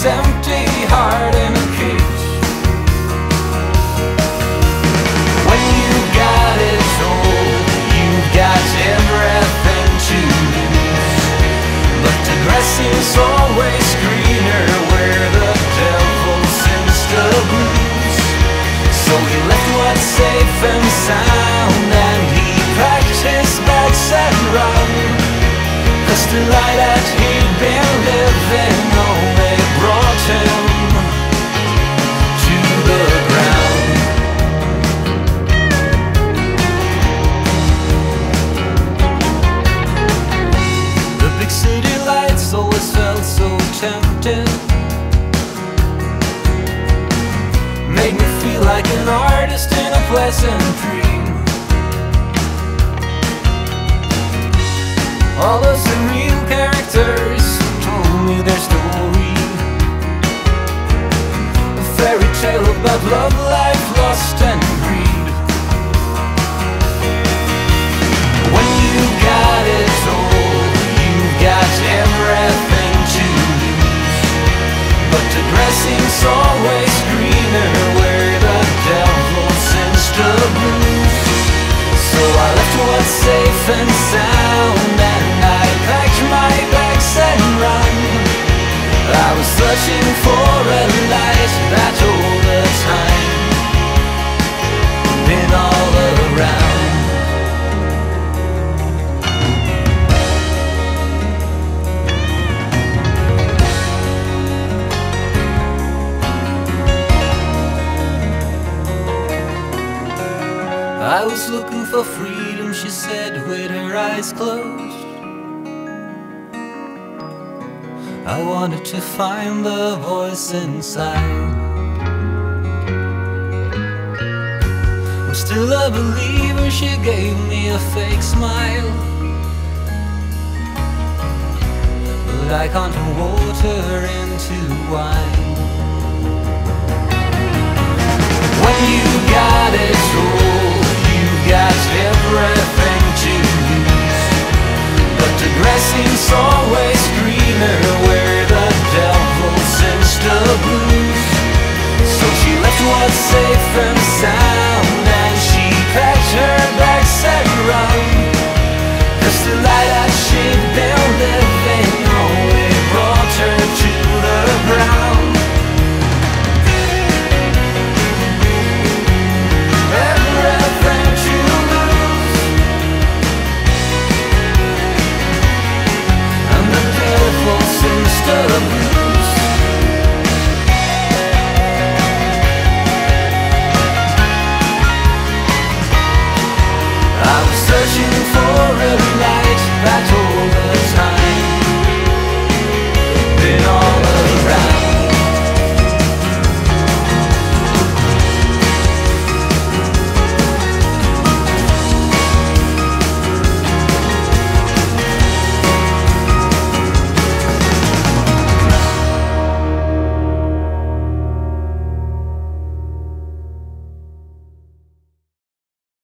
this empty heart in a cage. When you got it all, you've got everything to lose. But the grass seems always greener where the devil sends the blues. So he left what's safe and sound, and he packed his bags and run. 'Cause the life that he'd been living only brought him to the ground. The big city lights always felt so tempting, made me feel like an artist in a pleasant dream. All those surreal characters told me their story, a fairy tale about love, life, lust and greed. When you got it all, you've got everything to lose. But the grass seems always greener where the devil sends the blues. So I left what's safe and sound, and I packed my bags and run. I was searching for a light that all the time been all around. I was looking for freedom, she said with her eyes closed. I wanted to find the voice inside. I'm still a believer, she gave me a fake smile, but I can't turn water into wine. When you got it all, got everything to lose. But the grass seems so